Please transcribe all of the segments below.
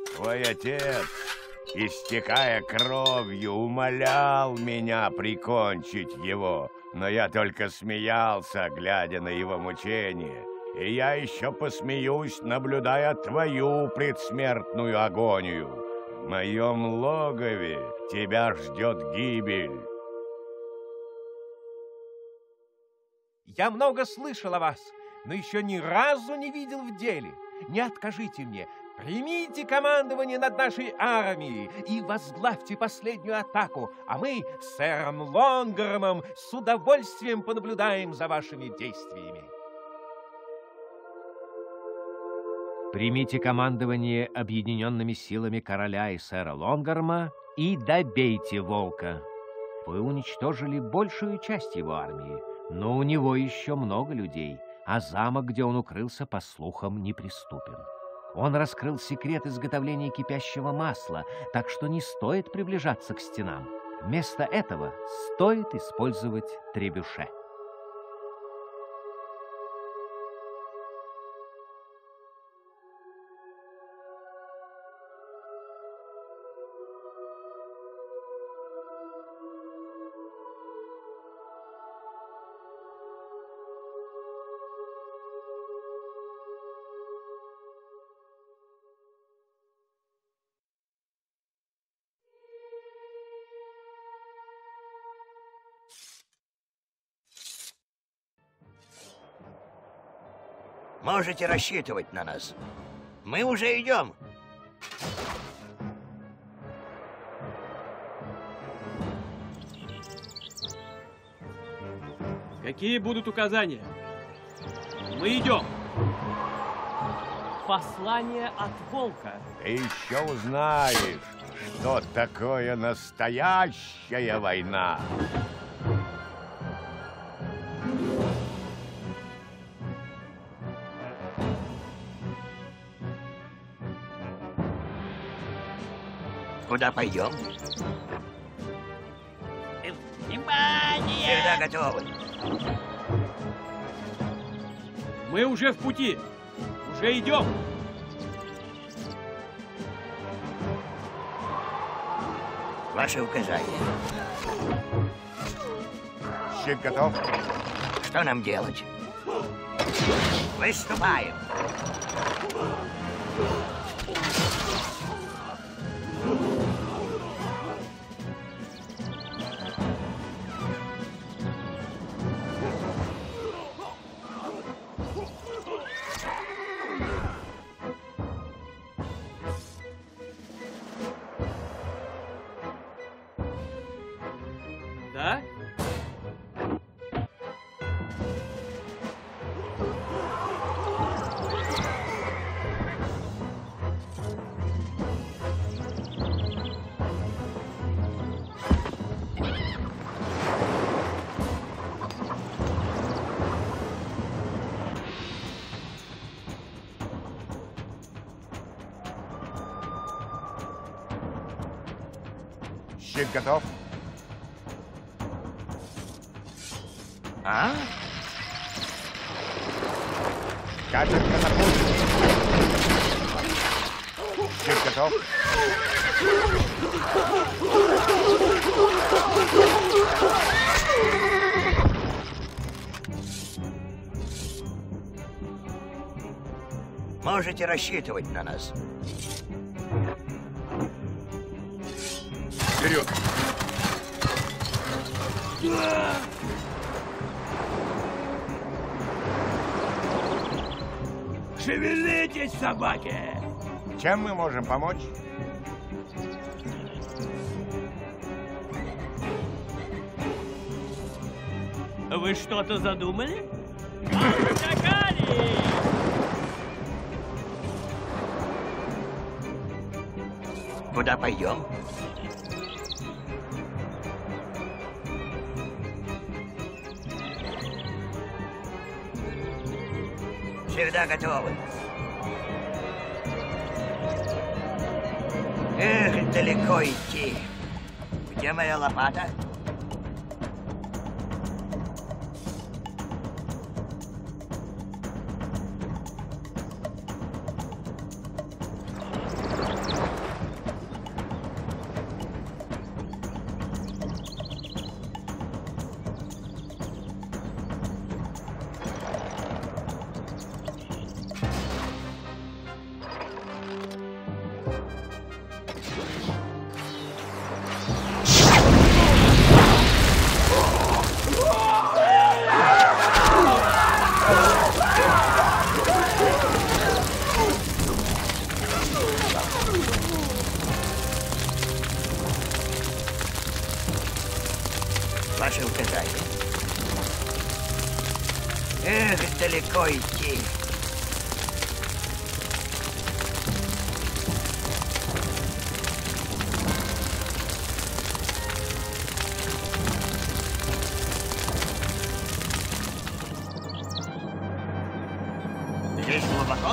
Твой отец, истекая кровью, умолял меня прикончить его, но я только смеялся, глядя на его мучения. И я еще посмеюсь, наблюдая твою предсмертную агонию. В моем логове тебя ждет гибель. Я много слышал о вас, но еще ни разу не видел в деле. Не откажите мне. Примите командование над нашей армией и возглавьте последнюю атаку, а мы с сэром Лонгормом с удовольствием понаблюдаем за вашими действиями. Примите командование объединенными силами короля и сэра Лонгорма и добейте волка. Вы уничтожили большую часть его армии, но у него еще много людей, а замок, где он укрылся, по слухам, неприступен. Он раскрыл секрет изготовления кипящего масла, так что не стоит приближаться к стенам. Вместо этого стоит использовать требюше. Можете рассчитывать на нас. Мы уже идем. Какие будут указания? Мы идем. Послание от волка. Ты еще узнаешь, что такое настоящая война. Куда пойдем? Внимание! Всегда готовы. Мы уже в пути. Уже идем. Ваши указания. Щит готов. Что нам делать? Выступаем. Да? Щит готов. А? Катер катапульт. Щит готов. Можете рассчитывать на нас. Вперед! Шевелитесь, собаки! Чем мы можем помочь? Вы что-то задумали? Поскакали! Куда пойдем? Всегда готовы. Эх, далеко идти. Где моя лопата? ваши указания. Эх, далеко идти. Здесь глубоко?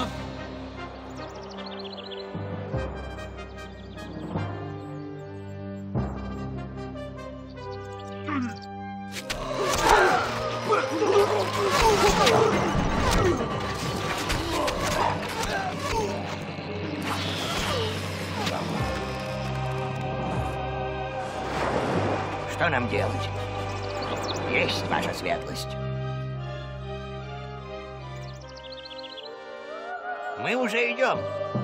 Что нам делать? Есть ваша светлость. Мы уже идем.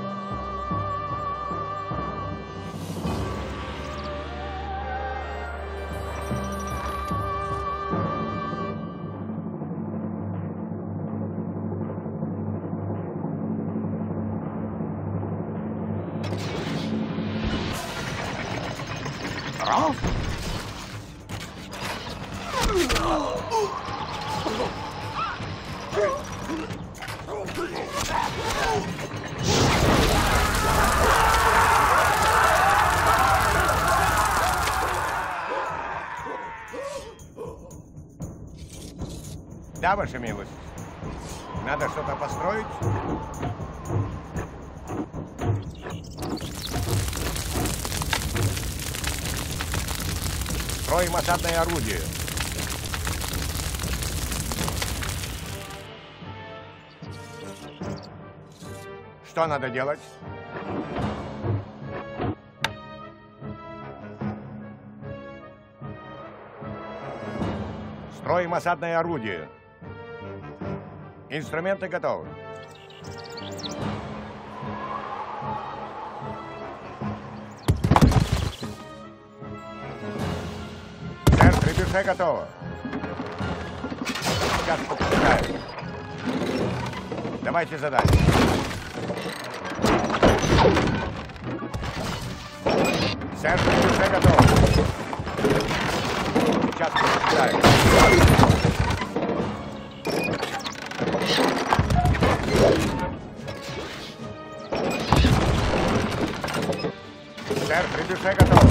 Ров? Да, ваша милость. Надо что-то построить. Строим осадное орудие. Что надо делать? Строим осадное орудие. Инструменты готовы. Сэр, требюше готово. Сейчас подпускаем. Давайте задание. Сэр, требюше готово. Сейчас подпускаем. Сэр, требюше готово.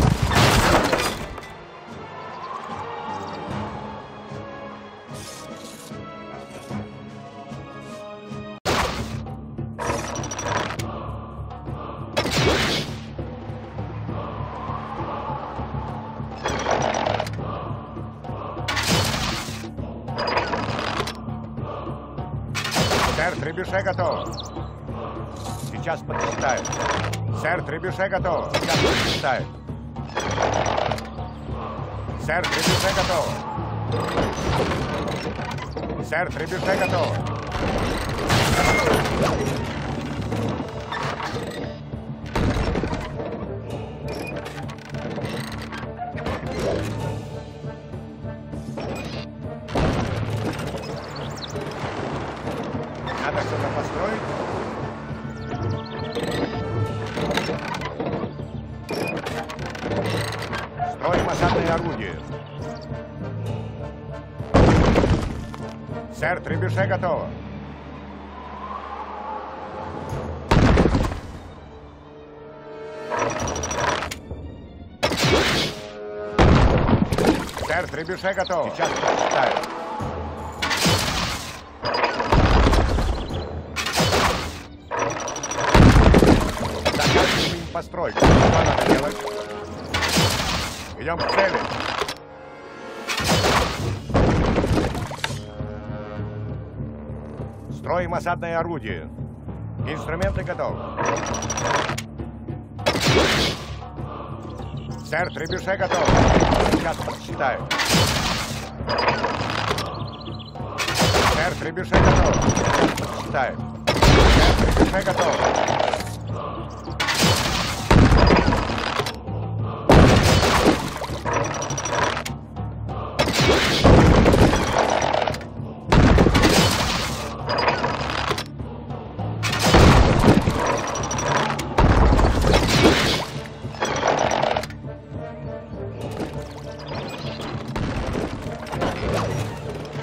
Сэр, требюше готово. Сейчас подсчитаем. Сэр, требюше готово. Сейчас подсчитаем. Сэр, требюше готово. Сэр, требюше готово. Надо что-то построить. Строим осадное орудие. Сэр, требюше готово. Сэр, требюше готово. Сейчас прочитаю. Заканчиваем постройку. Что надо делать? Идем к цели. Строим осадное орудие. Инструменты готовы. Сэр, требюше готов. Сейчас подсчитаю. Сэр, требюше готов. Сейчас подсчитаю. Сэр, требюше готов.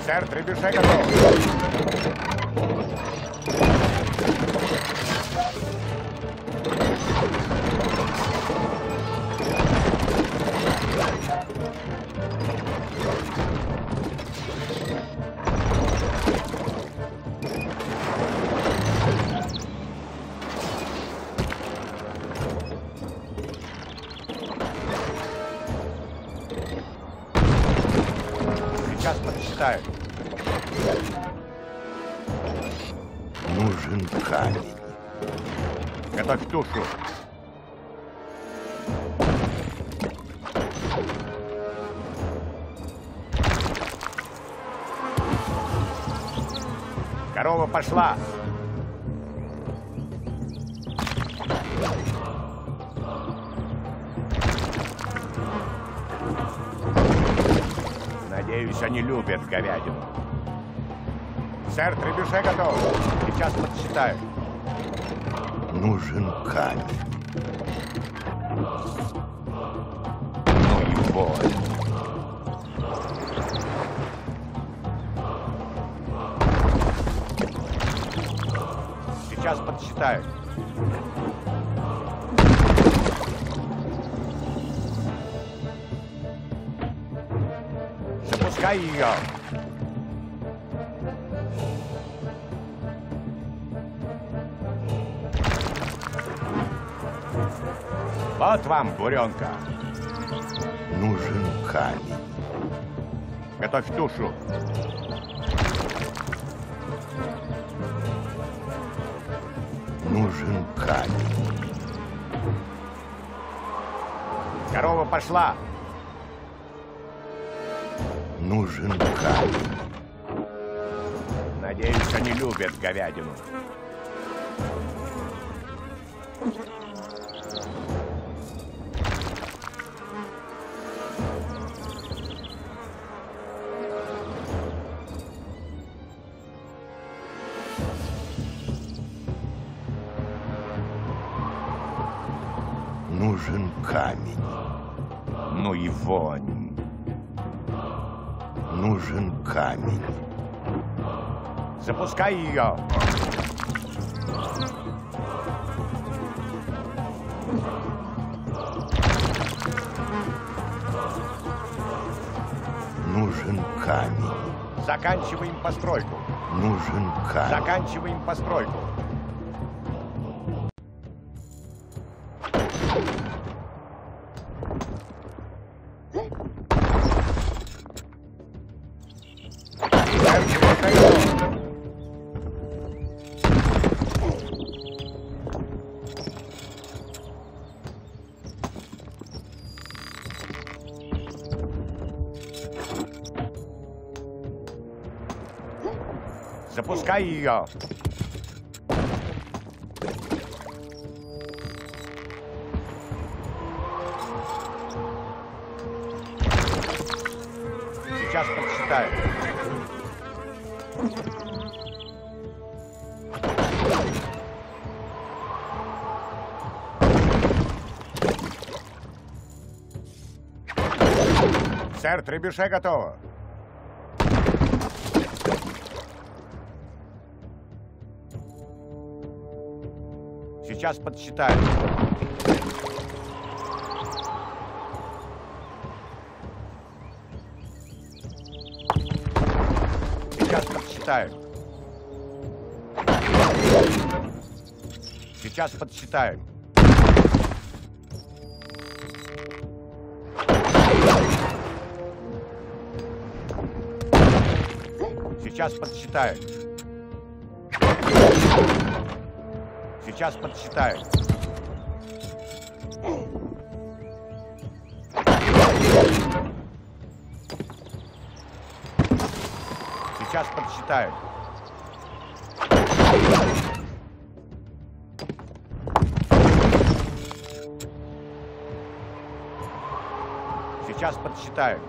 Сэр, требюше готов. Сейчас подсчитаю. Нужен камень. Готовь тушу. Корова пошла. Надеюсь, они любят говядину. Сэр, требюше готов. Сейчас подсчитаю. Нужен камень. Ну и вот. Сейчас подсчитаю. Запускай ее. Вот вам, буренка. Нужен камень. Готовь тушу. Нужен камень. Корова пошла. Нужен камень. Надеюсь, они любят говядину. Нужен камень. Ну и вонь. Нужен камень. Запускай ее. Нужен камень. Заканчиваем постройку. Нужен камень. Заканчиваем постройку. Запускай ее. Сейчас подсчитаю. Сэр, требюше готово. Сейчас подсчитаю. Сейчас подсчитаю. Сейчас подсчитаю. Сейчас подсчитаю. Сейчас подсчитаю. Сейчас подсчитаю. Сейчас подсчитаю.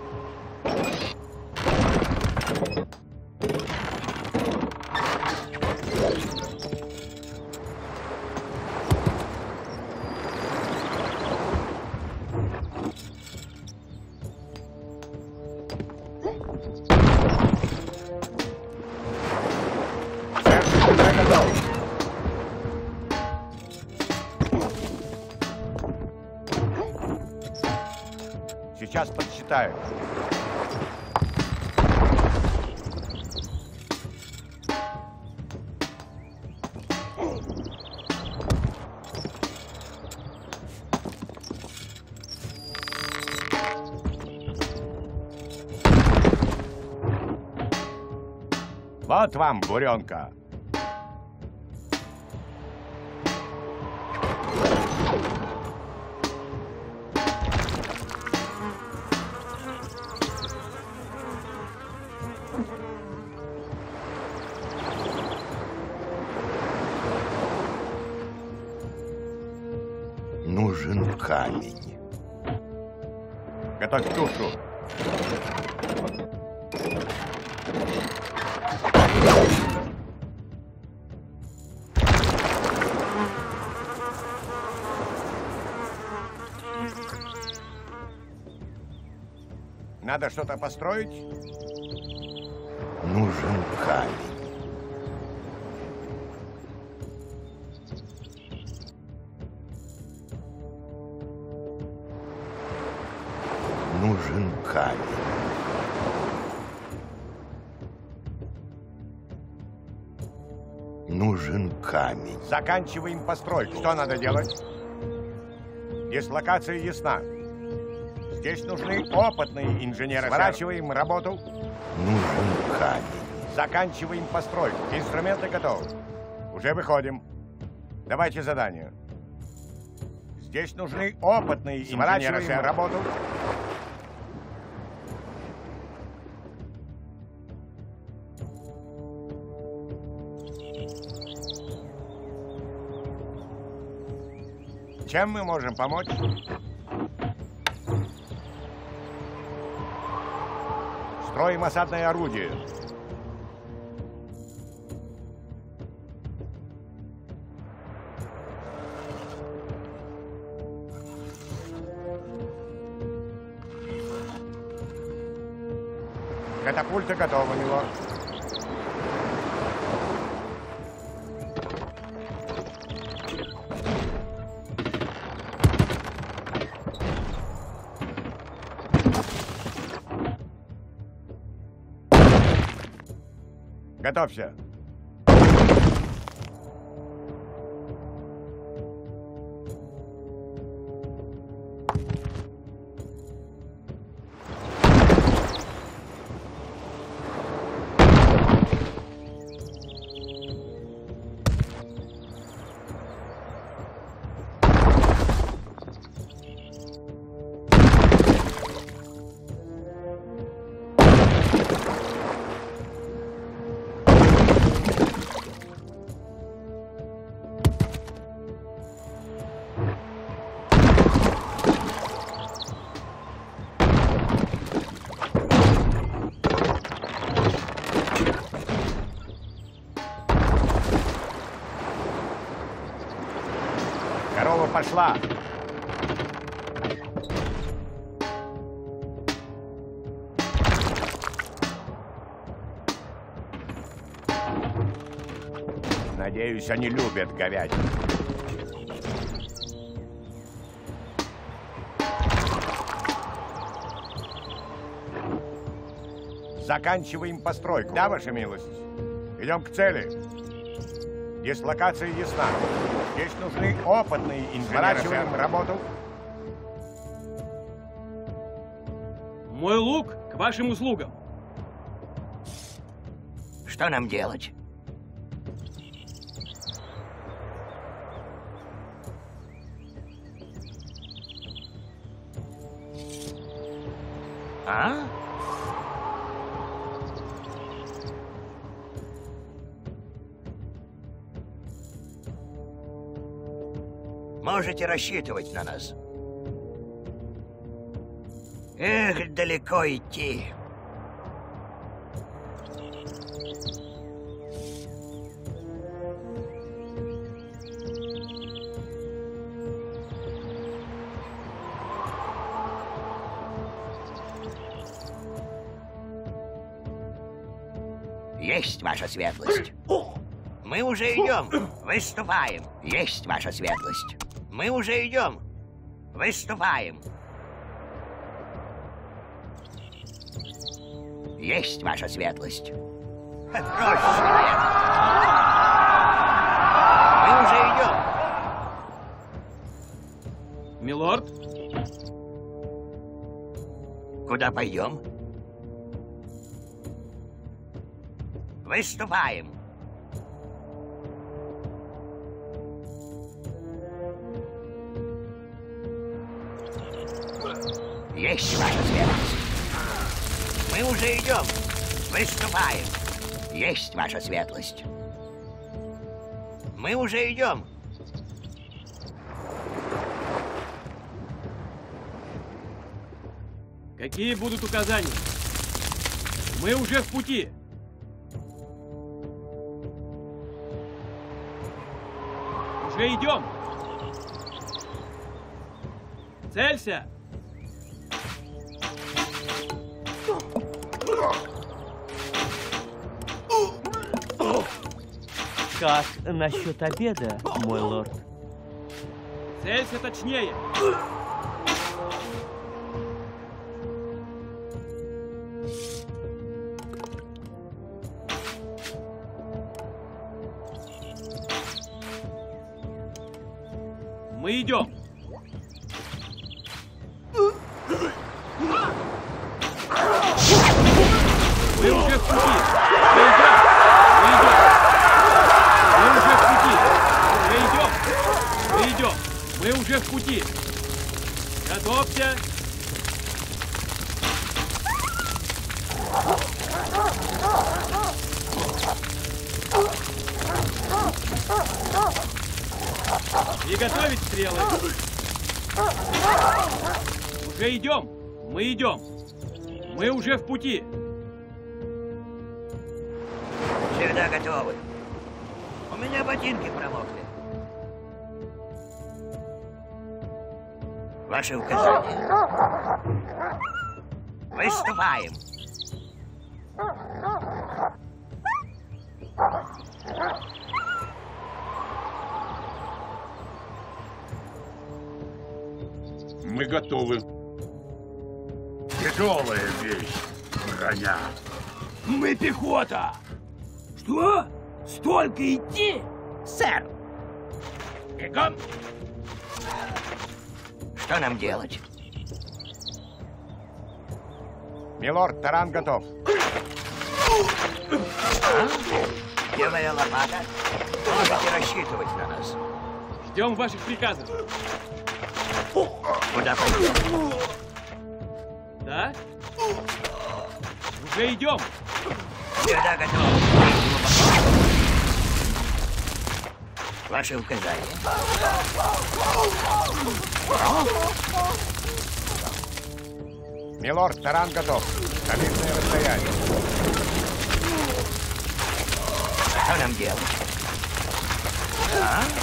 Сейчас подсчитаю. Вот вам буренка. Нужен камень. Готовь тушу. Надо что-то построить? Нужен камень. Нужен камень. Нужен камень. Заканчиваем постройку. Что надо делать? Дислокация ясна. Здесь нужны опытные инженеры. Сворачиваем работу. Нужен камень. Заканчиваем постройку. Инструменты готовы. Уже выходим. Давайте задание. Здесь нужны опытные инженеры. Сворачиваем работу. Чем мы можем помочь? Строим осадное орудие. Катапульта готова у него. Готовься. Корова пошла. Надеюсь, они любят говядину. Заканчиваем постройку. Да, ваша милость? Идем к цели. Дислокация ясна. Здесь нужны опытные инженеры. Сворачиваем работу. Мой лук к вашим услугам. Что нам делать? А? Можете рассчитывать на нас. Эх, далеко идти. Есть, ваша светлость. Мы уже идем. Выступаем. Есть, ваша светлость. Мы уже идем. Выступаем. Есть ваша светлость. Проще. Мы уже идем. Милорд? Куда пойдем? Выступаем. Есть ваша светлость. Мы уже идем. Выступаем. Есть ваша светлость. Мы уже идем. Какие будут указания? Мы уже в пути. Уже идем. Целься. Как насчет обеда, мой лорд? Целься точнее. Мы идем. Мы уже в пути. Мы идем. Мы уже в пути. Мы идем. Мы уже в пути. Готовься. Приготовить стрелы. Уже идем. Мы идем. Мы уже в пути. Всегда готовы. У меня ботинки промокли. Ваши указания. Выступаем. Мы готовы. Тяжелая вещь, броня. Мы пехота. Что? Столько идти? Сэр, Бегом. что нам делать? Милорд, таран готов. Белая лопата. Можете рассчитывать на нас. Ждем ваших приказов. Куда пойдем? Да? Уже идем. Всегда готовы. Ваши указания. Милорд, таран готов. Солидное расстояние. Что нам делать? А?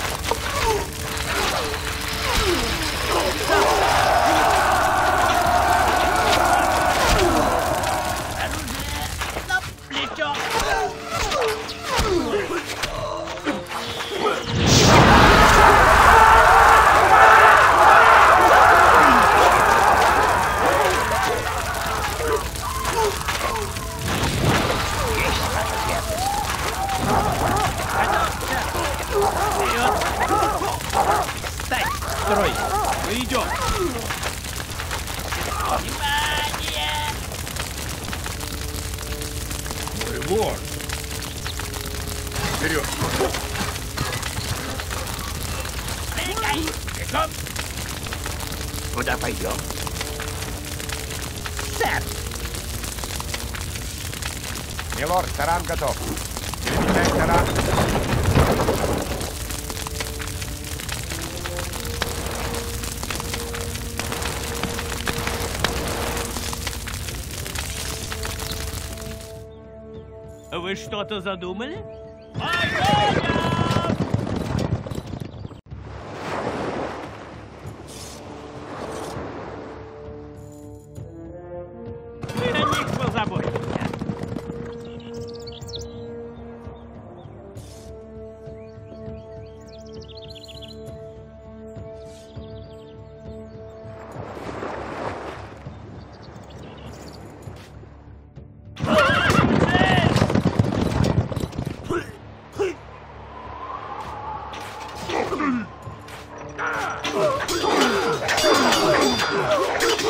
Строй. Мы идем. Мой лорд. Вперед. Бегом. Куда пойдем? Милорд, таран готов. Перемещай таран. Вы что-то задумали? Мы о них позаботимся.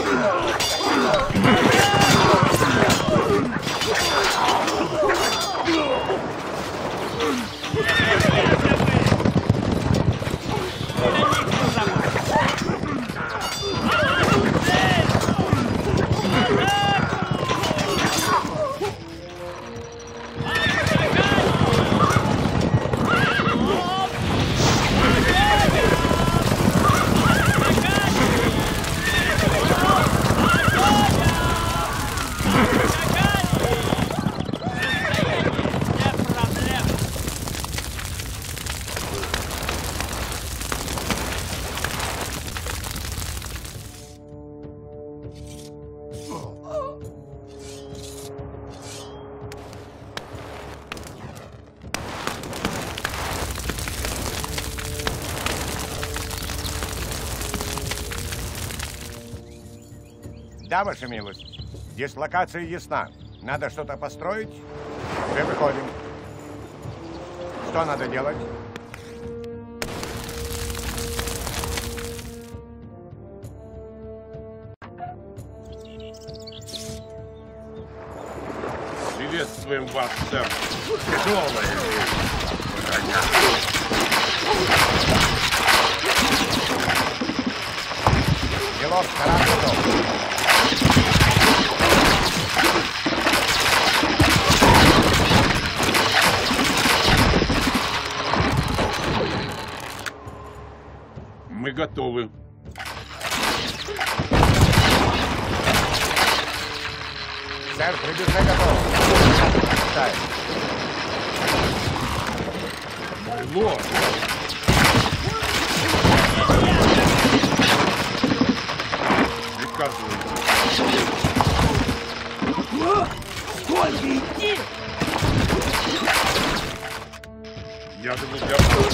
Да, ваша милость. Дислокация ясна. Надо что-то построить? Мы выходим. Что надо делать? Приветствуем вас, сэр. Тяжелая броня. Делов, корабль. Мы готовы. Сэр, прибежай готов. Так. Мой лорд. Приказывайте. Сколько идти? Я думаю, для вас.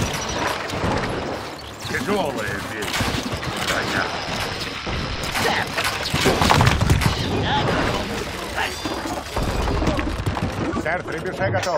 Тяжелая вещь. Броня. Сэр, прибежай готов.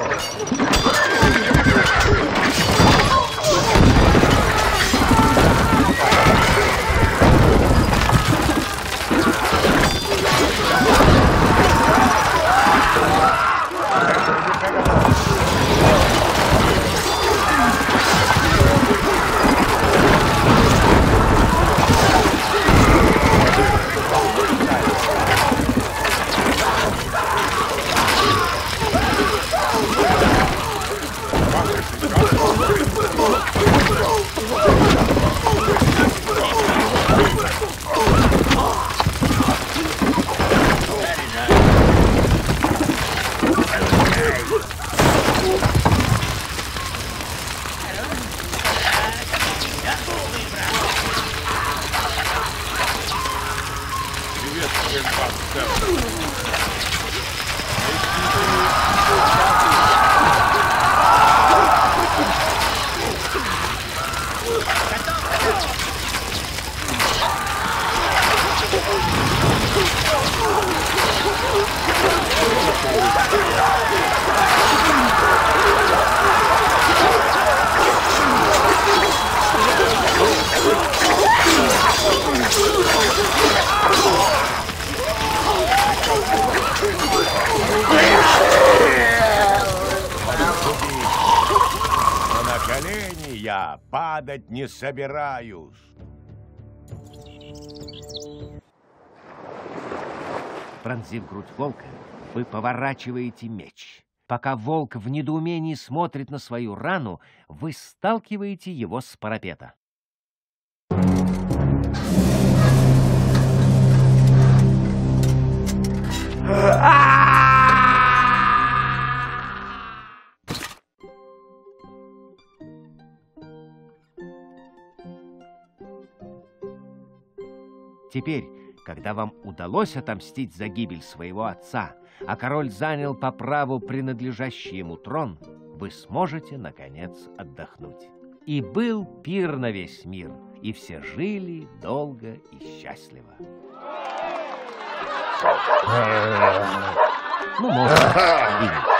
Приветствуем вас, сэр. Но на колени я падать не собираюсь. Пронзив грудь волка, вы поворачиваете меч. Пока волк в недоумении смотрит на свою рану, вы сталкиваете его с парапета. Теперь, когда вам удалось отомстить за гибель своего отца, а король занял по праву принадлежащий ему трон, вы сможете, наконец, отдохнуть. И был пир на весь мир, и все жили долго и счастливо. Ну, может, и нет.